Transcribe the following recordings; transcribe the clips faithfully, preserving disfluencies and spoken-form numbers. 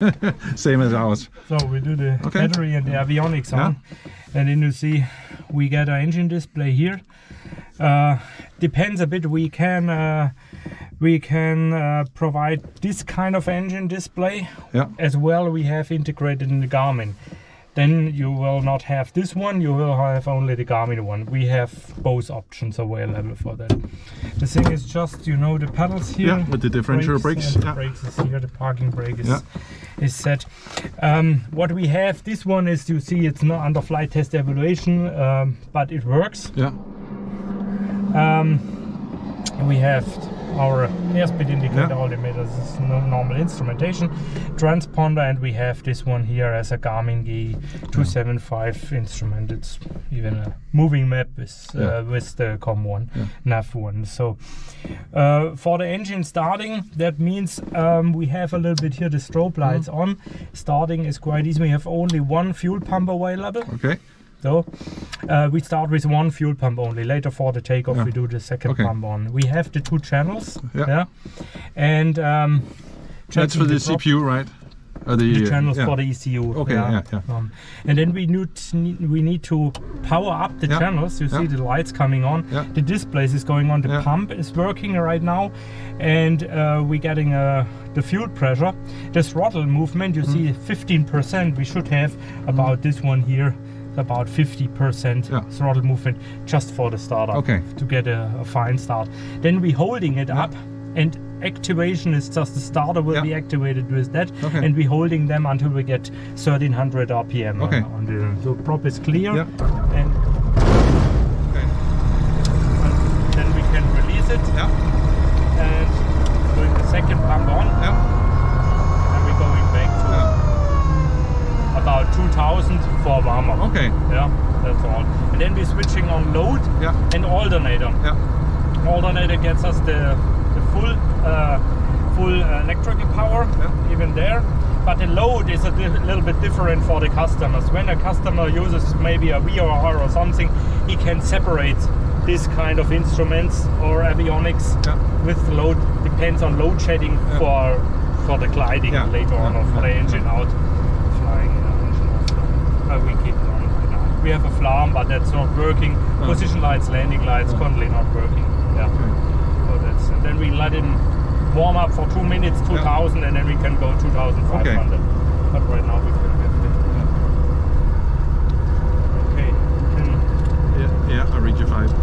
Same as ours. So we do the Okay. battery and the avionics on, and then you see we get an engine display here. Uh, depends a bit. We can uh, we can uh, provide this kind of engine display Yeah. as well. We have integrated in the Garmin. Then you will not have this one. You will have only the Garmin one. We have both options available for that. The thing is just, you know, the pedals here. Yeah, with the differential brakes. and Yeah. The brakes is here. The parking brake is Yeah. is set. Um, what we have, this one is, you see, it's not under flight test evaluation, um, but it works. Yeah. Um, we have our airspeed indicator, Yeah. altimeter, this is no normal instrumentation, transponder, and we have this one here as a Garmin G two seventy-five instrument. It's even a moving map with, uh, Yeah. with the COM one, Yeah. nav one. So uh, for the engine starting, that means um, we have a little bit here the strobe lights Mm-hmm. on. Starting is quite easy. We have only one fuel pump available. Okay. So uh, we start with one fuel pump only. Later for the takeoff, Yeah. we do the second Okay. pump on. We have the two channels. Yeah. And um, That's for the C P U, right? Or the, the channels yeah. for the E C U. Okay, yeah, yeah. Um, and then we need we need to power up the Yeah. channels. You see Yeah. the lights coming on. Yeah. The displays is going on. The Yeah. pump is working right now, and uh, we're getting uh, the fuel pressure. The throttle movement. You see, fifteen percent. We should have about this one here. About fifty percent Yeah. throttle movement just for the startup. Okay. To get a, a fine start. Then we holding it Yeah. up, and activation is just the starter will Yeah. be activated with that, Okay. and we holding them until we get thirteen hundred R P M. Okay. On, on the so prop is clear, Yeah. and, Okay. and then we can release it Yeah. and doing the second pump on, Yeah. and we're going back to Yeah. about two thousand for warm up. Okay. Yeah, that's all. And then we're switching on load Yeah. and alternator. Yeah. Alternator gets us the, the full uh, full uh, electrical power, Yeah. even there. But the load is a di little bit different for the customers. When a customer uses maybe a V O R or something, he can separate this kind of instruments or avionics Yeah. with the load. Depends on load shedding Yeah. for for the gliding Yeah. later on, Yeah. or for the Yeah. engine out flying. Uh, engine out flying. Uh, we keep it on right now. We have a flam, but that's not working. Oh. Position lights, landing lights, Oh. currently not working. Yeah. Okay. So that's, and then we let him warm up for two minutes, two thousand, Yeah. and then we can go two thousand five hundred. Okay. But right now we can have it. Okay. Can, Yeah. Yeah. I read you five.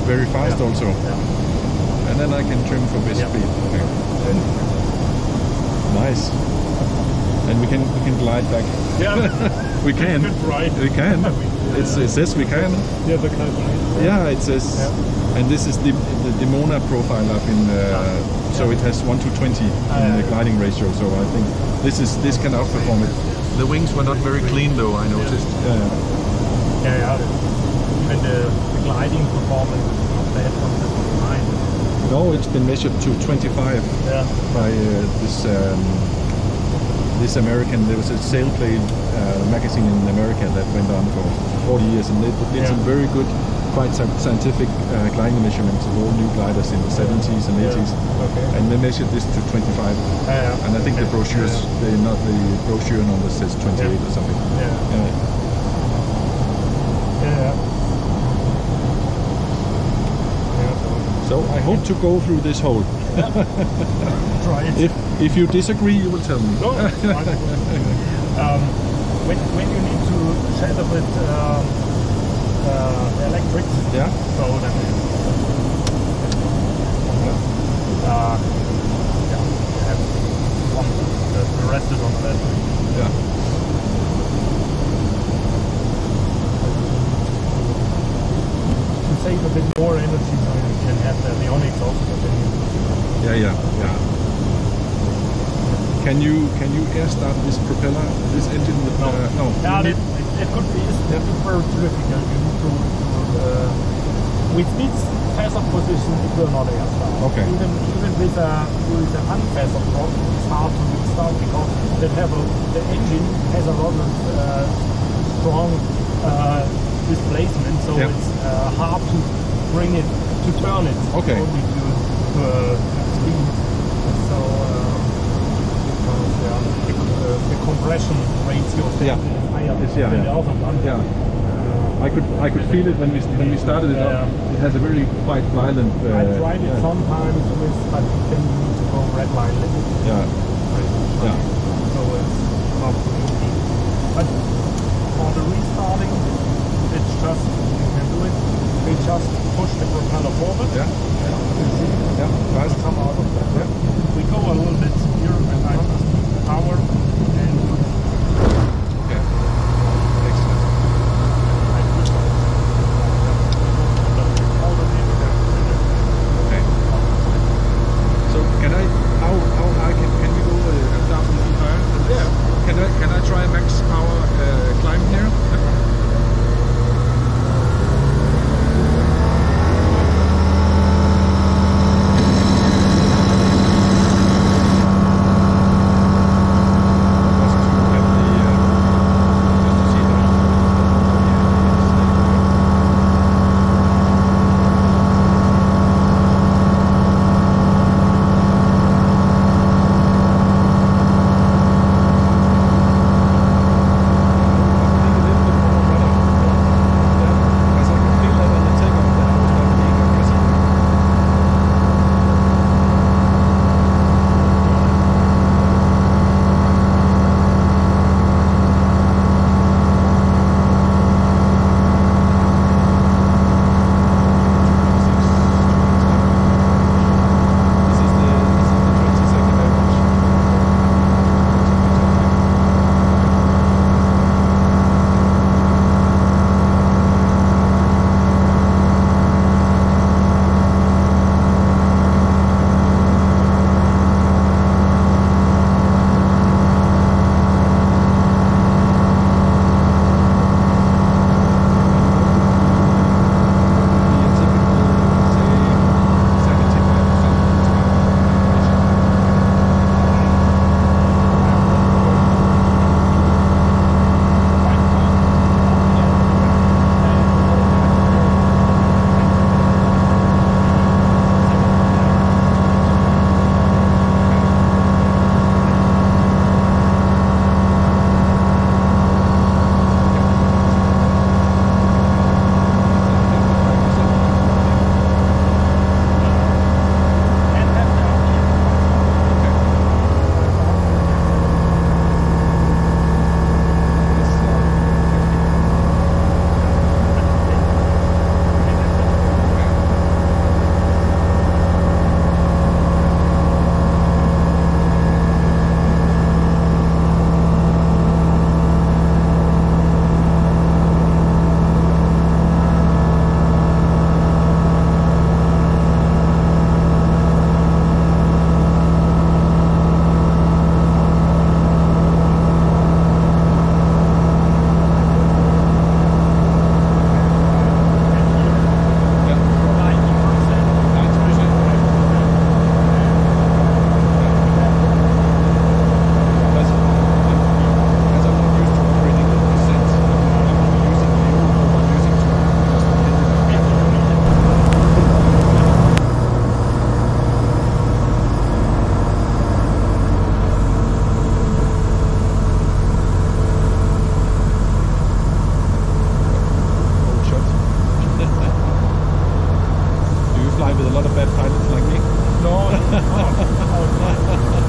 very fast Yeah. also. Yeah. And then I can trim for best Yeah. speed. Okay. Nice. And we can we can glide back. Yeah. We can. Good ride. We can. It's, it says we can. Yeah, the calculation. Yeah, it says. Yeah. And this is the the Dimona profile up in. Uh, so it has one to twenty in the gliding ratio. So I think this is this can outperform it. The wings were not very clean though. I noticed. Yeah. Yeah, yeah. Even the, the gliding performance is not bad from the line. No, it's been measured to twenty-five Yeah. by uh, this um, this American. There was a sailplane uh, magazine in America that went on for forty years, and they did Yeah. some very good, quite some scientific uh, gliding measurements of all new gliders in the seventies and eighties, Yeah. Okay. and they measured this to twenty-five. Yeah, yeah. And I think the Okay. brochures, Yeah. they not the brochure number says twenty-eight Yeah. or something. Yeah. Yeah. Yeah. Yeah. So I hope to go through this hole. Try it. If if you disagree, you will tell me. No, it's fine. um, when, when you need to shadow with um, uh, electric, Yeah. so then uh, yeah, you have one, the, the rest is on the battery. Yeah. To save a bit more energy, so you can have the avionics also. But then you, Yeah, yeah, yeah. Can you can you air start this propeller, this engine with No. uh, no? yeah, you it, need- it, it could be Yeah. super difficult. You need to, to uh, with this feather position, it will not air start. Okay. Even even with a with an unfeathered prop, it's hard to restart because that have a, the engine has a lot of uh, strong uh, displacement, so Yeah. it's uh, hard to bring it to turn it Okay. only to to, uh, to speed. So. Uh, because, yeah, the, uh, the compression ratio of the Yeah. engine is higher It's- yeah, than yeah. the other one. Yeah. I could I could feel it when we when we started it Yeah. up. It has a very quite violent. Uh, I tried it yeah. sometimes with, but then you need to go red line limit. Yeah. Yeah. So it's not so easy. But for the restarting, it's just, you can do it. We just push the propeller forward. Yeah. You see, Yeah. Fast. come out of that. Yeah. We go a little bit here and I power and Okay. Excellent. I push it. Okay. So can I how how high can can we go uh, a thousand feet higher? than this? Yeah. Can I can I try max power uh, climb here? with a lot of bad pilots like me? No, no, no.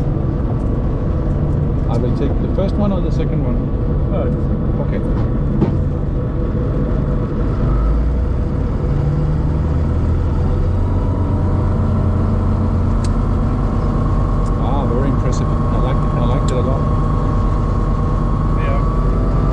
I will take the first one or the second one? Uh, Okay.